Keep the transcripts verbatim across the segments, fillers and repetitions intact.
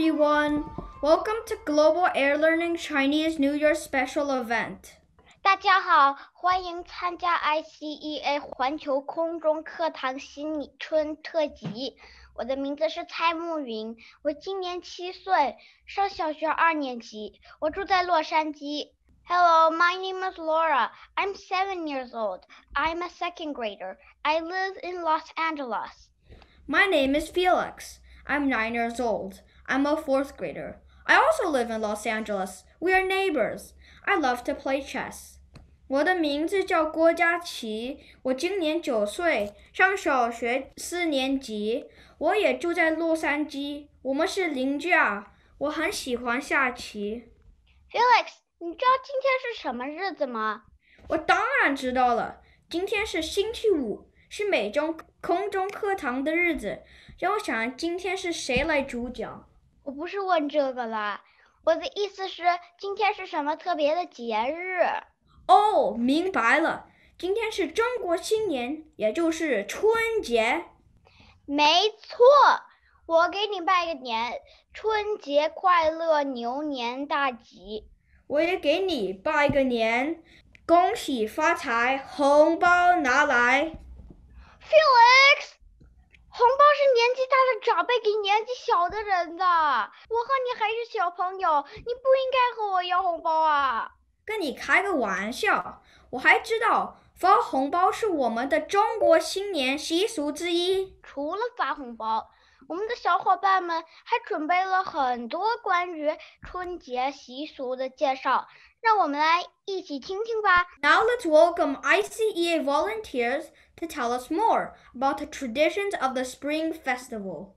everyone. Welcome to Global Air Learning Chinese New Year Special Event. 大家好，欢迎参加 I C E A 环球空中课堂新春特辑。我的名字是蔡慕云，我今年七岁，上小学二年级，我住在洛杉矶。Hello, my name is Laura. I'm seven years old. I'm a second grader. I live in Los Angeles. My name is Felix. I'm nine years old. I'm a fourth grader. I also live in Los Angeles. We are neighbors. I love to play chess. 我的名字叫郭佳琪，我今年九岁，上小学四年级。我也住在洛杉矶，我们是邻居啊。我很喜欢下棋。 Felix，你知道今天是什么日子吗？ 我当然知道了，今天是星期五，是美中空中课堂的日子。让我想，今天是谁来主讲？ 我不是问这个啦，我的意思是今天是什么特别的节日？ 哦，明白了，今天是中国新年，也就是春节。 没错，我给你拜个年，春节快乐，牛年大吉。 我也给你拜个年，恭喜发财，红包拿来。 Felix， 红包是年纪大的长辈给年纪小的人的，我和你还是小朋友，你不应该和我要红包啊。 跟你开个玩笑，我还知道发红包是我们的中国新年习俗之一。 除了发红包，我们的小伙伴们还准备了很多关于春节习俗的介绍，让我们来一起听听吧。 Now let's welcome I C E A volunteers to tell us more about the traditions of the Spring Festival.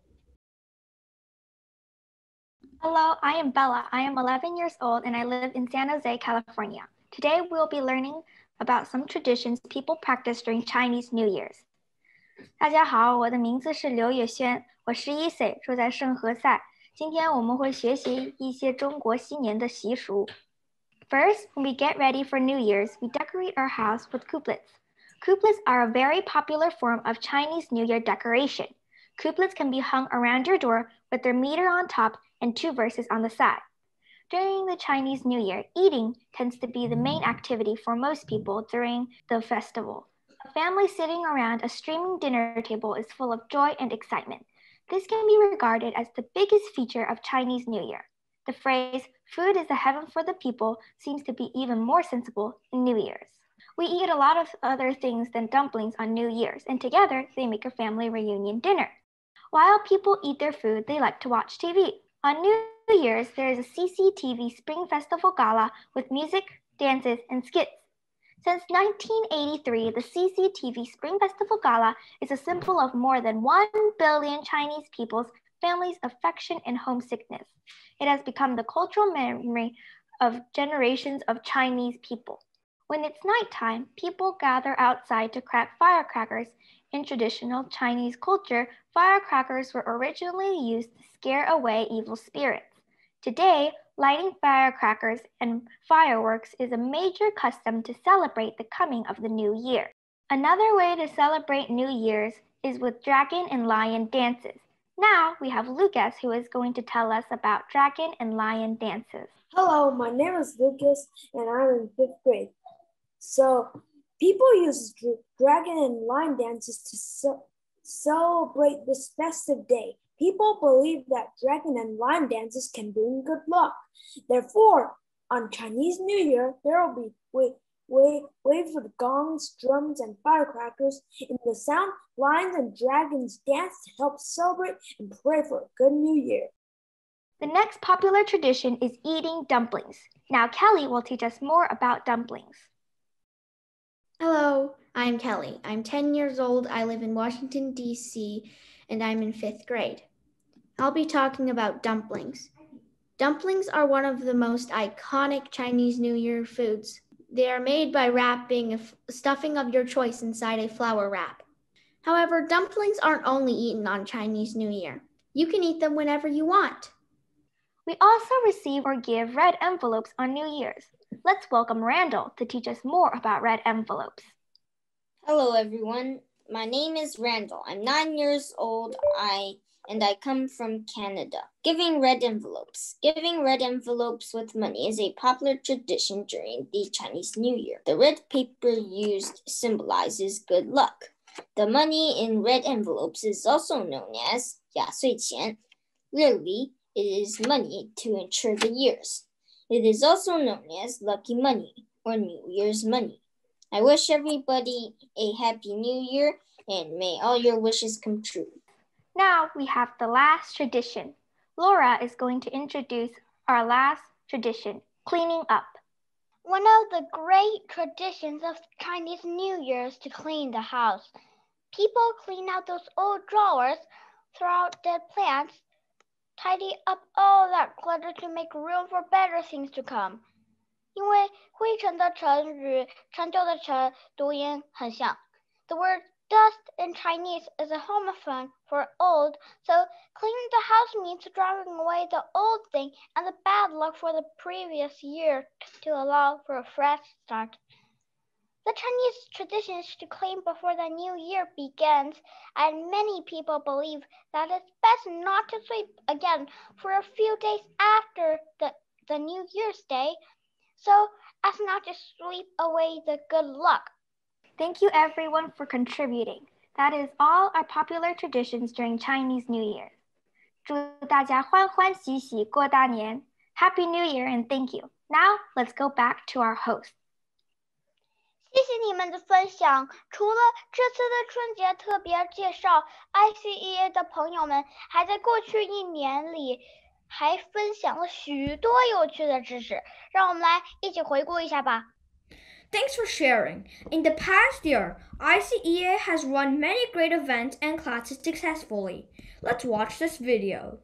Hello, I am Bella. I am eleven years old and I live in San Jose, California. Today we'll be learning about some traditions people practice during Chinese New Year's. 大家好，我的名字是刘野轩，我十一岁，住在圣何塞。今天我们会学习一些中国新年的习俗。First, when we get ready for New Year's, we decorate our house with couplets. Couplets are a very popular form of Chinese New Year decoration. Couplets can be hung around your door with their meter on top and two verses on the side. During the Chinese New Year, eating tends to be the main activity for most people during the festival. A family sitting around a streaming dinner table is full of joy and excitement. This can be regarded as the biggest feature of Chinese New Year. The phrase, food is the heaven for the people, seems to be even more sensible in New Year's. We eat a lot of other things than dumplings on New Year's, and together they make a family reunion dinner. While people eat their food, they like to watch T V. On New Year's, there is a C C T V Spring Festival Gala with music, dances, and skits. Since nineteen eighty-three, the C C T V Spring Festival Gala is a symbol of more than one billion Chinese people's families' affection and homesickness. It has become the cultural memory of generations of Chinese people. When it's nighttime, people gather outside to crack firecrackers. In traditional Chinese culture, firecrackers were originally used to scare away evil spirits. Today, lighting firecrackers and fireworks is a major custom to celebrate the coming of the new year. Another way to celebrate New Year's is with dragon and lion dances. Now we have Lucas, who is going to tell us about dragon and lion dances. Hello, my name is Lucas and I'm in fifth grade. So people use dr- dragon and lion dances to ce- celebrate this festive day. People believe that dragon and lion dances can bring good luck. Therefore, on Chinese New Year, there will be wa- wa- waves with gongs, drums, and firecrackers. In the sound, lions and dragons dance to help celebrate and pray for a good new year. The next popular tradition is eating dumplings. Now Kelly will teach us more about dumplings. Hello, I'm Kelly. I'm ten years old. I live in Washington, D C, and I'm in fifth grade. I'll be talking about dumplings. Dumplings are one of the most iconic Chinese New Year foods. They are made by wrapping a f- stuffing of your choice inside a flour wrap. However, dumplings aren't only eaten on Chinese New Year. You can eat them whenever you want. We also receive or give red envelopes on New Year's. Let's welcome Randall to teach us more about red envelopes. Hello, everyone. My name is Randall. I'm nine years old. I and I come from Canada. Giving red envelopes. Giving red envelopes with money is a popular tradition during the Chinese New Year. The red paper used symbolizes good luck. The money in red envelopes is also known as 压岁钱. Literally, it is money to ensure the years. It is also known as lucky money or New Year's money. I wish everybody a happy new year and may all your wishes come true. Now we have the last tradition. Laura is going to introduce our last tradition, cleaning up. One of the great traditions of Chinese New Year is to clean the house. People clean out those old drawers, throw out dead plants, tidy up all that clutter to make room for better things to come. 因为灰尘的尘与陈旧的尘读音很像。The word dust in Chinese is a homophone for old, so cleaning the house means driving away the old thing and the bad luck for the previous year to allow for a fresh start. The Chinese tradition is to clean before the new year begins, and many people believe that it's best not to sweep again for a few days after the, the New Year's Day, so as not to sweep away the good luck. Thank you everyone for contributing. That is all our popular traditions during Chinese New Year. 祝大家欢欢喜喜过大年. Happy New Year and thank you. Now let's go back to our host. 谢谢你们的分享。除了这次的春节特别介绍 I C E A 的朋友们还在过去一年里还分享了许多有趣的知识，让我们来一起回顾一下吧。 Thanks for sharing. In the past year, I C E A has run many great events and classes successfully. Let's watch this video.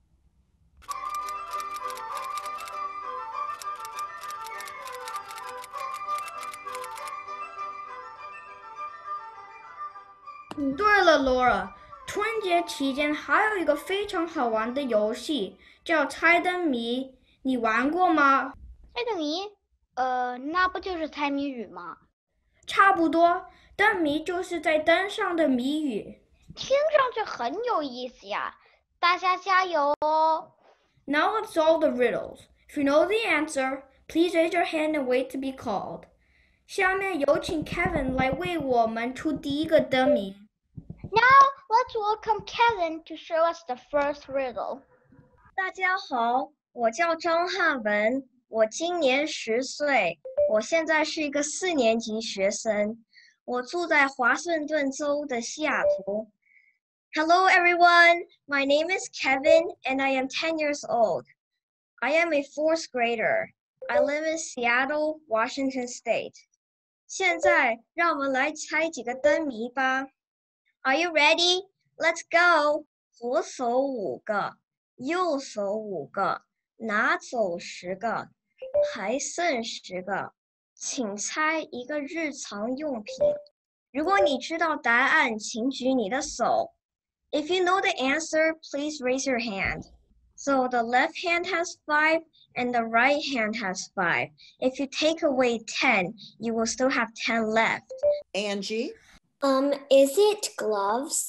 Mm. 对了 Laura， 春节期间还有一个非常好玩的游戏叫猜灯谜，你玩过吗？ 猜灯谜？呃，那不就是猜谜语吗？ 差不多，灯谜就是在灯上的谜语。 听上去很有意思呀，大家加油哦！ Now let's solve the riddles. If you know the answer, please raise your hand and wait to be called. 下面有请 Kevin 来为我们出第一个灯谜。 Now let's welcome Kevin to show us the first riddle. 大家好，我叫张汉文，我今年十岁，我现在是一个四年级学生，我住在华盛顿州的西雅图。Hello everyone, my name is Kevin and I am ten years old. I am a fourth grader. I live in Seattle, Washington State. 现在让我们来猜几个灯谜吧。Are you ready? Let's go! 左手五个，右手五个，拿走十个，还剩十个，请猜一个日常用品。如果你知道答案，请举你的手。If you know the answer, please raise your hand. So the left hand has five and the right hand has five. If you take away ten, you will still have ten left. Angie? Um, is it gloves?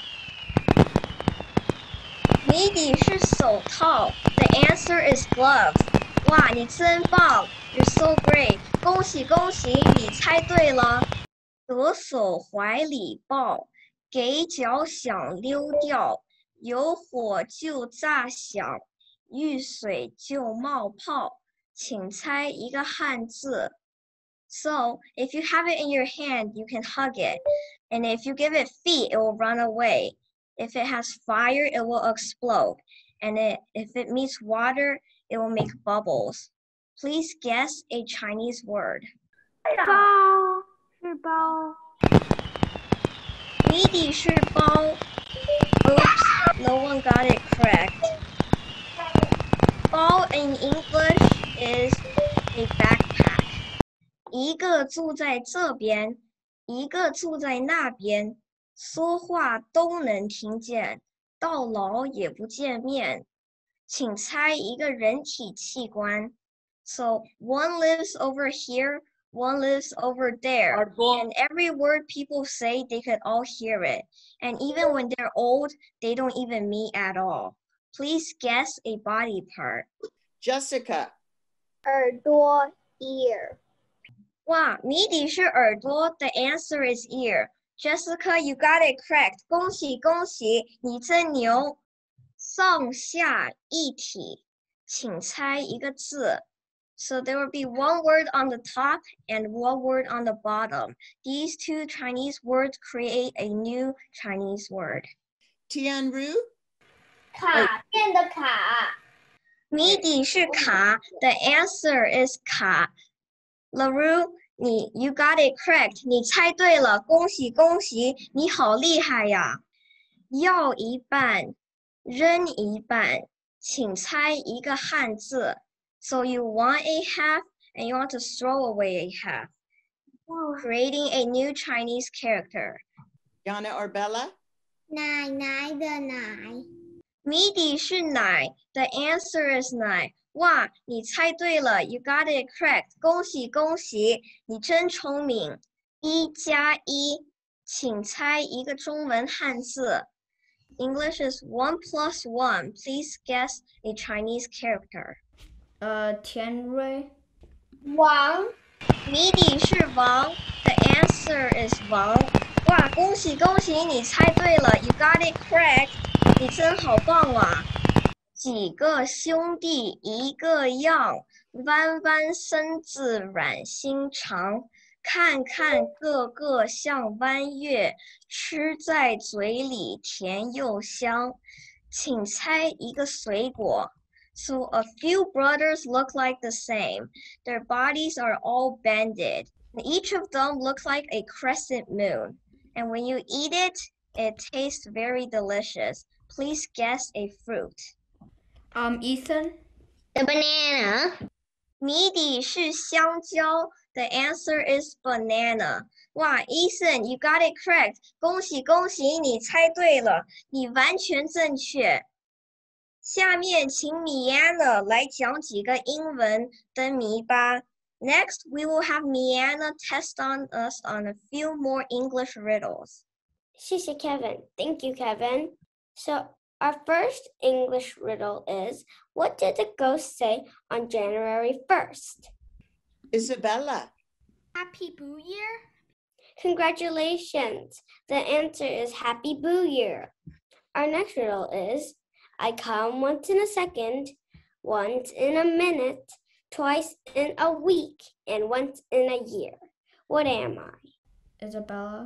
谜底是手套。The answer is gloves. 哇，你真棒 ！You're so great. 恭喜恭喜，你猜对了。得手怀里抱，给脚想溜掉，有火就炸响，遇水就冒泡。请猜一个汉字。So, if you have it in your hand, you can hug it. And if you give it feet, it will run away. If it has fire, it will explode. And it, if it meets water, it will make bubbles. Please guess a Chinese word. 包是包。 谜底是包。Oops, no one got it correct. 包 in English is a backpack. 一个住在这边，一个住在那边，说话都能听见，到老也不见面。请猜一个人体器官。So one lives over here, one lives over there. 耳朵 And every word people say, they could all hear it. And even when they're old, they don't even meet at all. Please guess a body part. Jessica. 耳朵 ear. 哇，谜底是耳朵 ，the answer is ear. Jessica, you got it correct. 恭喜恭喜，你真牛！上下一体，请猜一个字。So there will be one word on the top and one word on the bottom. These two Chinese words create a new Chinese word. Tianru. 卡片的卡。 谜底是卡 ，the answer is 卡。LaRue, 你 you got it correct. 你猜对了，恭喜恭喜，你好厉害呀！要一半，扔一半，请猜一个汉字。So you want a half and you want to throw away a half. Creating a new Chinese character. Yana or Bella? 奶奶的奶。 谜底是奶 ，the answer is 奶。哇，你猜对了 ，you got it correct， 恭喜恭喜，你真聪明。一加一，请猜一个中文汉字。English is one plus one. Please guess a Chinese character. 呃，田瑞。 王。 谜底是王 ，the answer is 王。哇，恭喜恭喜，你猜对了 ，you got it correct， 你真好棒啊！几个兄弟一个样，弯弯身子软心肠，看看个个像弯月，吃在嘴里甜又香。请猜一个水果。So a few brothers look like the same. Their bodies are all bended. Each of them looks like a crescent moon. And when you eat it, it tastes very delicious. Please guess a fruit. Um, Ethan? The banana. 谜底是香蕉 ，the answer is banana. 哇 ，Ethan, you got it correct. 恭喜恭喜，你猜对了，你完全正确。下面请 Mianna 来讲几个英文的谜吧。Next, we will have Mianna test on us on a few more English riddles. 谢谢 Kevin. Thank you, Kevin. So our first English riddle is, what did the ghost say on January first? Isabella. Happy Boo Year? Congratulations. The answer is Happy Boo Year. Our next riddle is, I come once in a second, once in a minute, twice in a week, and once in a year. What am I? Isabella?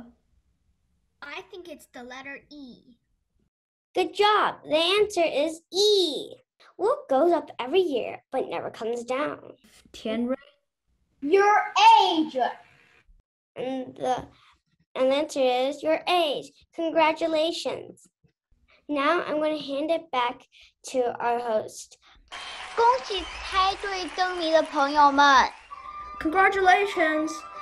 I think it's the letter E. Good job. The answer is E. What goes up every year but never comes down? Tianrui? Your age. And the, and the answer is your age. Congratulations. Now I'm going to hand it back to our host. 恭喜猜对灯谜的朋友们！ Congratulations!